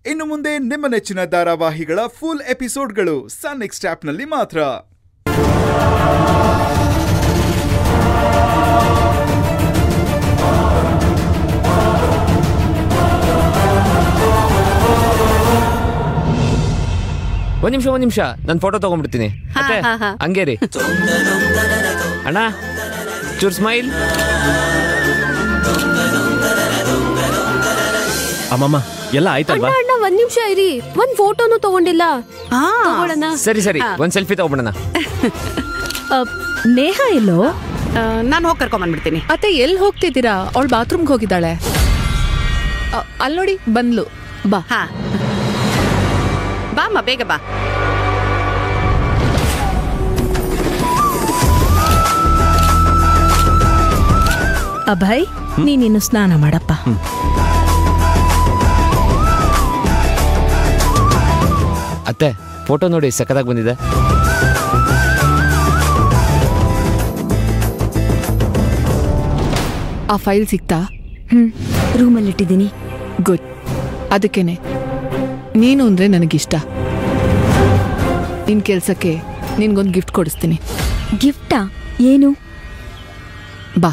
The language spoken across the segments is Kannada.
ಇನ್ನು ಮುಂದೆ ನಿಮ್ಮ ನೆಚ್ಚಿನ ಧಾರಾವಾಹಿಗಳ ಫುಲ್ ಎಪಿಸೋಡ್ಗಳು ಸನ್ ನೆಕ್ಸ್ಟ್ ಆಪ್ನಲ್ಲಿ ಮಾತ್ರ. ಒಂದ್ ನಿಮಿಷ ನಾನು ಫೋಟೋ ತಗೊಂಡ್ಬಿಡ್ತೀನಿ. ಹಂಗೆ ರೀ ಅಣ್ಣ, ಚೂರ್ ಸ್ಮೈಲ್. ಅಮ್ಮಮ್ಮ ಎಲ್ಲ ಆಯ್ತಲ್ವಾ? ಒಂದ್ ನಿಮಿಷ ಇರಿ, ಒಂದ್ ಫೋಟೋನು ತಗೊಂಡಿಲ್ಲ. ಸರಿ ಒಂದ್ ಸೆಲ್ಫಿ ತಗೊಂಡ್ಬಿಡೋಣ. ನೇಹಾ ಎಲ್ಲೋ? ನಾನು ಹೋಗಿ ಕರ್ಕೊಂಡ್ಬಂದ್ಬಿಡ್ತೀನಿ. ಅತ್ತೆ ಎಲ್ಲಿ ಹೋಗ್ತಿದ್ದೀರಾ? ಅವಳು ಬಾತ್ರೂಮ್ಗೆ ಹೋಗಿದ್ದಾಳೆ. ಅಲ್ಲಿ ನೋಡಿ ಬಂದ್ಲು. ಬಾ ಬಾಮ್ಮ, ಬೇಗ ಬಾ. ಅಭಯ್, ನೀನಿನ್ನು ಸ್ನಾನ ಮಾಡಪ್ಪ. ಅತ್ತೆ ಫೋಟೋ ನೋಡಿ ಸಖತ್ತಾಗಿ ಬಂದಿದೆ. ಆ ಫೈಲ್ ಸಿಕ್ತಾ? ರೂಮಲ್ಲಿ ಇಟ್ಟಿದ್ದೀನಿ. ಗುಡ್. ಅದಕ್ಕೇನೆ ನೀನು ಅಂದ್ರೆ ನನಗಿಷ್ಟ. ನಿನ್ ಕೆಲ್ಸಕ್ಕೆ ನಿನ್ಗೊಂದು ಗಿಫ್ಟ್ ಕೊಡಿಸ್ತೀನಿ. ಗಿಫ್ಟಾ? ಏನು? ಬಾ.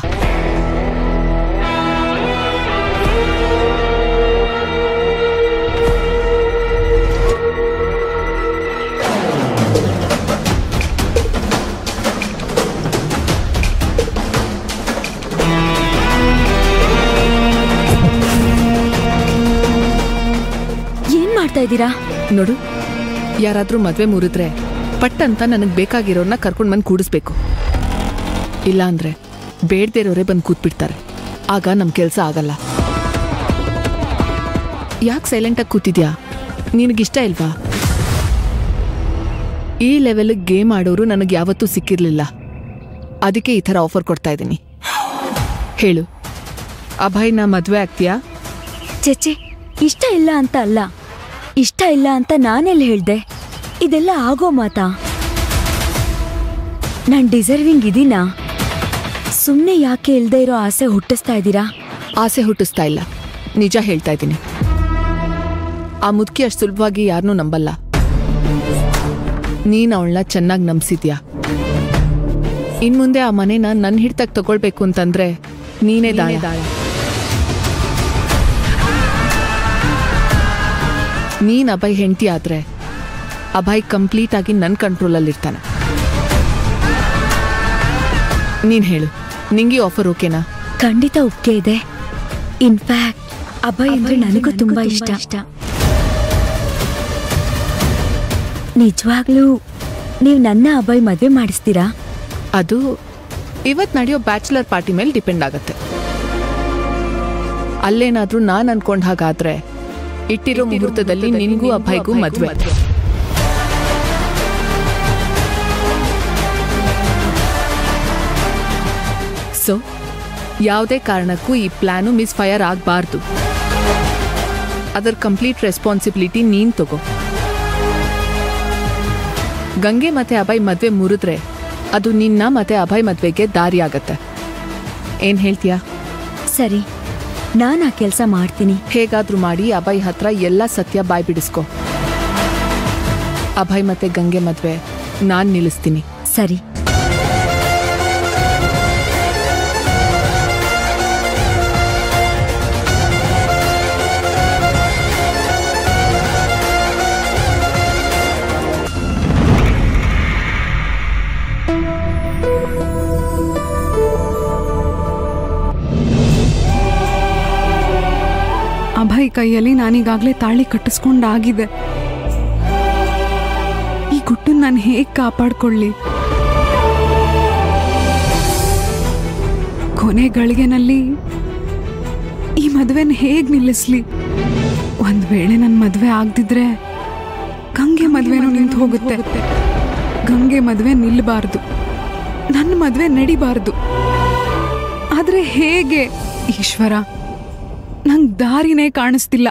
ಏನ್ ಮಾಡ್ತಾ ಇದ್ದೀರಾ? ನೋಡು, ಯಾರಾದ್ರೂ ಮದ್ವೆ ಮುರಿದ್ರೆ ಪಟ್ಟಂತ ನನಗ್ ಬೇಕಾಗಿರೋರ್ನ ಕರ್ಕೊಂಡ್ ಬಂದು ಕೂಡಿಸ್ಬೇಕು. ಇಲ್ಲ ಅಂದ್ರೆ ಬೇಡದೇ ಇರೋರೇ ಬಂದು ಕೂತ್ಬಿಡ್ತಾರೆ. ಆಗ ನಮ್ ಕೆಲ್ಸ ಆಗಲ್ಲ. ಯಾಕೆ ಸೈಲೆಂಟಾಗಿ ಕೂತಿದ್ಯಾ? ನಿನಗಿಷ್ಟ ಇಲ್ವಾ? ಈ ಲೆವೆಲ್ ಗೇಮ್ ಆಡೋರು ನನಗೆ ಯಾವತ್ತೂ ಸಿಕ್ಕಿರ್ಲಿಲ್ಲ. ಅದಕ್ಕೆ ಈ ಥರ ಆಫರ್ ಕೊಡ್ತಾ ಇದ್ದೀನಿ. ಹೇಳು, ಅಭಯ್ನ ಮದ್ವೆ ಆಗ್ತೀಯಾ? ಚೇಚೆ, ಇಷ್ಟ ಇಲ್ಲ ಅಂತ ಅಲ್ಲ. ಇಷ್ಟ ಇಲ್ಲ ಅಂತ ನಾನೆಲ್ಲಿ ಹೇಳ್ದೆ? ಇದೆಲ್ಲ ಆಗೋ ಮಾತಾ? ನಾನ್ ಡಿಸರ್ವಿಂಗ್ ಇದೀನಾ? ಸುಮ್ಮನೆ ಯಾಕೆ ಇಲ್ದೇ ಇರೋ ಆಸೆ ಹುಟ್ಟಿಸ್ತಾ ಇದ್ದೀರಾ? ಆಸೆ ಹುಟ್ಟಿಸ್ತಾ ಇಲ್ಲ, ನಿಜ ಹೇಳ್ತಾ ಇದ್ದೀನಿ. ಆ ಮುದುಕಿ ಅಷ್ಟು ಸುಲಭವಾಗಿ ಯಾರನ್ನೂ ನಂಬಲ್ಲ. ನೀನ್ ಅವಳನ್ನ ಚೆನ್ನಾಗಿ ನಂಬಿಸಿದ್ಯಾ. ಇನ್ಮುಂದೆ ಆ ಮನೇನ ನನ್ನ ಹಿಡ್ತಾಗ ತಗೊಳ್ಬೇಕು ಅಂತಂದ್ರೆ ನೀನೇ ದಾಳ. ನೀನ್ ಅಭಯ್ ಹೆಂಡತಿ ಆದ್ರೆ ಅಭಯ್ ಕಂಪ್ಲೀಟ್ ಆಗಿ ನನ್ನ ಕಂಟ್ರೋಲಲ್ಲಿರ್ತಾನೆ. ನೀನ್ ಹೇಳು, ನಿಂಗೆ ಆಫರ್ ಓಕೆನಾ? ಖಂಡಿತ ಒಪ್ಪಿಗೆ ಇದೆ. ಇನ್ಫ್ಯಾಕ್ಟ್ ಅಭಯ್ ಅಂದ್ರೆ ನನಗೂ ತುಂಬಾ ಇಷ್ಟ. ನಿಜವಾಗ್ಲೂ ನೀವು ನನ್ನ ಅಭಯ್ ಮದುವೆ ಮಾಡಿಸ್ತೀರಾ? ಅದು ಇವತ್ ನಡೆಯೋ ಬ್ಯಾಚುಲರ್ ಪಾರ್ಟಿ ಮೇಲೆ ಡಿಪೆಂಡ್ ಆಗತ್ತೆ. ಅಲ್ಲೇನಾದ್ರೂ ನಾನ್ ಅನ್ಕೊಂಡ್ ಹಾಗಾದ್ರೆ ಇಟ್ಟಿರೋ ಮುಹೂರ್ತದಲ್ಲಿ ನಿನ್ಗೂ ಅಭಯ್ಗೂ ಮದ್ವೆ. ಸೊ ಯಾವುದೇ ಕಾರಣಕ್ಕೂ ಈ ಪ್ಲಾನು ಮಿಸ್ಫೈರ್ ಆಗಬಾರ್ದು. ಅದರ ಕಂಪ್ಲೀಟ್ ರೆಸ್ಪಾನ್ಸಿಬಿಲಿಟಿ ನೀನ್ ತಗೋ. ಗಂಗೆ ಮತ್ತೆ ಅಭಯ್ ಮದ್ವೆ ಮುರಿದ್ರೆ ಅದು ನಿನ್ನ ಮತ್ತೆ ಅಭಯ್ ಮದ್ವೆಗೆ ದಾರಿ ಆಗತ್ತೆ. ಏನ್ ಹೇಳ್ತೀಯಾ? ಸರಿ, ನಾನು ಆ ಕೆಲಸ ಮಾಡ್ತೀನಿ. ಹೇಗಾದ್ರೂ ಮಾಡಿ ಅಭಯ್ ಹತ್ರ ಎಲ್ಲ ಸತ್ಯ ಬಾಯ್ ಬಿಡಿಸ್ಕೊ. ಅಭಯ್ ಮತ್ತೆ ಗಂಗೆ ಮದ್ವೆ ನಾನ್ ನಿಲ್ಲಿಸ್ತೀನಿ. ಸರಿ. ಅಭಯ್ ಕೈಯಲ್ಲಿ ನಾನೀಗಾಗಲೇ ತಾಳಿ ಕಟ್ಟಿಸ್ಕೊಂಡಾಗಿದೆ. ಈ ಗುಟ್ಟನ್ನು ನಾನು ಹೇಗೆ ಕಾಪಾಡ್ಕೊಳ್ಳಿ? ಕೊನೆ ಗಳಿಗೆನಲ್ಲಿ ಈ ಮದುವೆನ ಹೇಗೆ ನಿಲ್ಲಿಸ್ಲಿ? ಒಂದ್ ವೇಳೆ ನನ್ನ ಮದುವೆ ಆಗದಿದ್ರೆ ಗಂಗೆ ಮದುವೆನೂ ನಿಂತು ಹೋಗುತ್ತೆ. ಗಂಗೆ ಮದುವೆ ನಿಲ್ಲಬಾರ್ದು, ನನ್ನ ಮದುವೆ ನಡಿಬಾರ್ದು. ಆದ್ರೆ ಹೇಗೆ? ಈಶ್ವರ, ನಂಗೆ ದಾರಿನೇ ಕಾಣಿಸ್ತಿಲ್ಲ.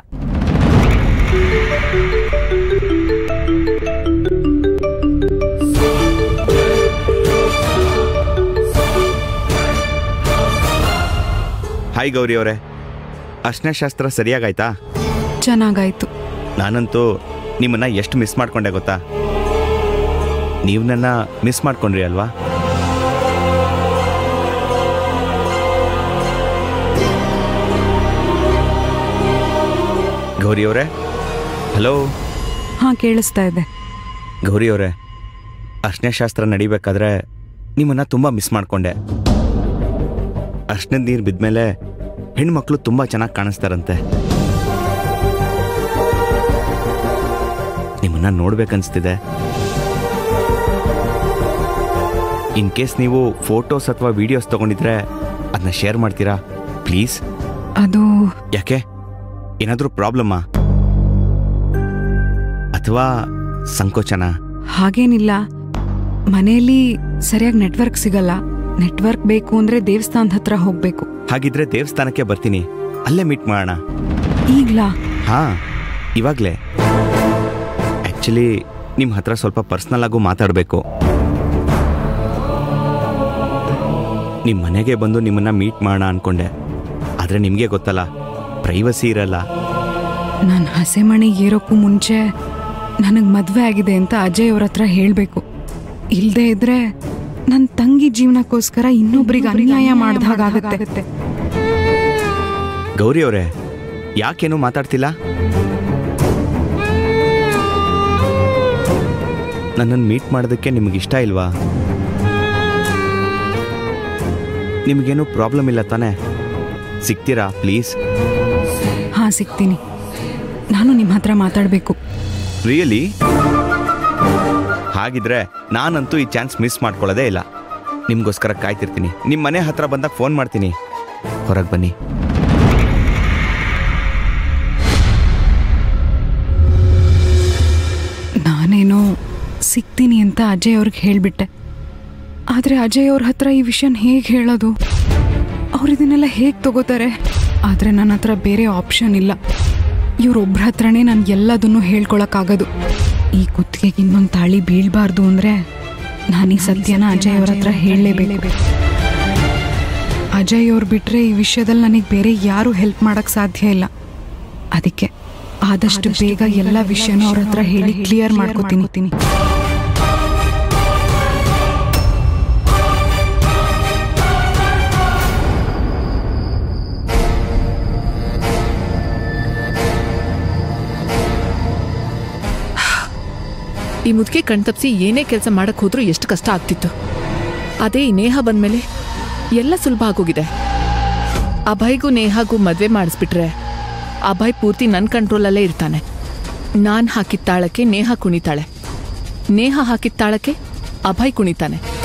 ಹಾಯ್ ಗೌರಿ ಅವರೇ, ಅರ್ಶನ ಶಾಸ್ತ್ರ ಸರಿಯಾಗಾಯ್ತಾ? ಚೆನ್ನಾಗಾಯ್ತು. ನಾನಂತೂ ನಿಮ್ಮನ್ನು ಎಷ್ಟು ಮಿಸ್ ಮಾಡ್ಕೊಂಡೆ ಗೊತ್ತಾ? ನೀವು ನನ್ನ ಮಿಸ್ ಮಾಡ್ಕೊಂಡ್ರಿ ಅಲ್ವಾ? ಗೌರಿ ಅವರೇ, ಹಲೋ. ಹಾಂ, ಕೇಳಿಸ್ತಾ ಇದೆ. ಗೌರಿ ಅವರೇ, ಅರ್ಶಿನ ಶಾಸ್ತ್ರ ನಡಿಬೇಕಾದ್ರೆ ನಿಮ್ಮನ್ನು ತುಂಬ ಮಿಸ್ ಮಾಡಿಕೊಂಡೆ. ಅರ್ಶಿನದ ನೀರು ಬಿದ್ಮೇಲೆ ಹೆಣ್ಮಕ್ಳು ತುಂಬ ಚೆನ್ನಾಗಿ ಕಾಣಿಸ್ತಾರಂತೆ. ನಿಮ್ಮನ್ನು ನೋಡ್ಬೇಕನ್ನಿಸ್ತಿದೆ. ಇನ್ ಕೇಸ್ ನೀವು ಫೋಟೋಸ್ ಅಥವಾ ವಿಡಿಯೋಸ್ ತಗೊಂಡಿದ್ರೆ ಅದನ್ನ ಶೇರ್ ಮಾಡ್ತೀರಾ ಪ್ಲೀಸ್? ಅದು ಯಾಕೆ, ಏನಾದರೂ ಪ್ರಾಬ್ಲಮ್ಮಾ ಅಥವಾ ಸಂಕೋಚನ? ಹಾಗೇನಿಲ್ಲ. ಮನೆಯಲ್ಲಿ ಸರಿಯಾಗಿ ನೆಟ್ವರ್ಕ್ ಸಿಗಲ್ಲ. ನೆಟ್ವರ್ಕ್ ಬೇಕು ಅಂದ್ರೆ ದೇವಸ್ಥಾನದ ಹತ್ರ ಹೋಗ್ಬೇಕು. ಹಾಗಿದ್ರೆ ದೇವಸ್ಥಾನಕ್ಕೆ ಬರ್ತೀನಿ, ಅಲ್ಲೇ ಮೀಟ್ ಮಾಡೋಣ. ಈಗ್ಲಾ? ಹಾ, ಇವಾಗಲೇ. ಆ್ಯಕ್ಚುಲಿ ನಿಮ್ಮ ಹತ್ರ ಸ್ವಲ್ಪ ಪರ್ಸ್ನಲ್ ಆಗು ಮಾತಾಡಬೇಕು. ನಿಮ್ಮ ಮನೆಗೆ ಬಂದು ನಿಮ್ಮನ್ನು ಮೀಟ್ ಮಾಡೋಣ ಅಂದ್ಕೊಂಡೆ, ಆದರೆ ನಿಮಗೆ ಗೊತ್ತಲ್ಲ, ಪ್ರೈವಸಿ ಇರಲ್ಲ. ನಾನು ಹಸೆಮಣೆಗೆ ಏರೋಕ್ಕೂ ಮುಂಚೆ ನನಗೆ ಮದುವೆ ಆಗಿದೆ ಅಂತ ಅಜಯ್ ಅವ್ರ ಹತ್ರ ಹೇಳಬೇಕು. ಇಲ್ಲದೆ ಇದ್ರೆ ನನ್ನ ತಂಗಿ ಜೀವನಕ್ಕೋಸ್ಕರ ಇನ್ನೊಬ್ರಿಗೆ ಅನ್ಯಾಯ ಮಾಡ್ದಾಗುತ್ತೆ. ಗೌರಿ ಅವರೇ, ಯಾಕೇನು ಮಾತಾಡ್ತಿಲ್ಲ? ನನ್ನನ್ನು ಮೀಟ್ ಮಾಡೋದಕ್ಕೆ ನಿಮಗಿಷ್ಟ ಇಲ್ವಾ? ನಿಮಗೇನು ಪ್ರಾಬ್ಲಮ್ ಇಲ್ಲ ತಾನೇ? ಸಿಗ್ತೀರಾ ಪ್ಲೀಸ್? ಹಾಂ, ಸಿಗ್ತೀನಿ. ನಾನು ನಿಮ್ಮ ಹತ್ರ ಮಾತಾಡಬೇಕು. ರಿಯಲಿ? ಹಾಗಿದ್ರೆ ನಾನಂತೂ ಈ ಚಾನ್ಸ್ ಮಿಸ್ ಮಾಡ್ಕೊಳ್ಳೋದೇ ಇಲ್ಲ. ನಿಮಗೋಸ್ಕರ ಕಾಯ್ತಿರ್ತೀನಿ. ನಿಮ್ಮ ಮನೆ ಹತ್ರ ಬಂದಾಗ ಫೋನ್ ಮಾಡ್ತೀನಿ. ಹೊರಗೆ ಬನ್ನಿ. ನಾನೇನೋ ಸಿಗ್ತೀನಿ ಅಂತ ಅಜಯ್ ಅವ್ರಿಗೆ ಹೇಳಿಬಿಟ್ಟೆ. ಆದರೆ ಅಜಯ್ ಅವ್ರ ಹತ್ರ ಈ ವಿಷಯನ ಹೇಗೆ ಹೇಳೋದು? ಅವ್ರು ಇದನ್ನೆಲ್ಲ ಹೇಗೆ ತಗೋತಾರೆ? ಆದರೆ ನನ್ನ ಹತ್ರ ಬೇರೆ ಆಪ್ಷನ್ ಇಲ್ಲ. ಇವ್ರೊಬ್ಬರ ಹತ್ರನೇ ನಾನು ಎಲ್ಲದನ್ನೂ ಹೇಳ್ಕೊಳಕ್ಕಾಗೋದು. ಈ ಕುತ್ತಿಗೆಗೆ ಇನ್ನೊಂದು ತಾಳಿ ಬೀಳಬಾರ್ದು ಅಂದರೆ ನಾನು ಈ ಸತ್ಯನ ಅಜಯ್ ಅವ್ರ ಹತ್ರ ಹೇಳಲೇಬೇಕು. ಅಜಯ್ ಅವ್ರು ಬಿಟ್ಟರೆ ಈ ವಿಷಯದಲ್ಲಿ ನನಗೆ ಬೇರೆ ಯಾರೂ ಹೆಲ್ಪ್ ಮಾಡೋಕ್ಕೆ ಸಾಧ್ಯ ಇಲ್ಲ. ಅದಕ್ಕೆ ಆದಷ್ಟು ಬೇಗ ಎಲ್ಲ ವಿಷಯನೂ ಅವ್ರ ಹತ್ರ ಹೇಳಿ ಕ್ಲಿಯರ್ ಮಾಡ್ಕೋತೀನಿ. ಈ ಮುದುಕೆ ಕಣ್ತಪ್ಸಿ ಏನೇ ಕೆಲಸ ಮಾಡಕ್ ಹೋದ್ರೂ ಎಷ್ಟು ಕಷ್ಟ ಆಗ್ತಿತ್ತು. ಅದೇ ಈ ನೇಹ ಬಂದ್ಮೇಲೆ ಎಲ್ಲ ಸುಲಭ ಆಗೋಗಿದೆ. ಅಭಯ್ಗೂ ನೇಹಾಗೂ ಮದ್ವೆ ಮಾಡಿಸ್ಬಿಟ್ರೆ ಅಭಯ್ ಪೂರ್ತಿ ನನ್ನ ಕಂಟ್ರೋಲಲ್ಲೇ ಇರ್ತಾನೆ. ನಾನು ಹಾಕಿದ ತಾಳಕ್ಕೆ ನೇಹ ಕುಣಿತಾಳೆ, ನೇಹ ಹಾಕಿದ ತಾಳಕ್ಕೆ ಅಭಯ್ ಕುಣಿತಾನೆ.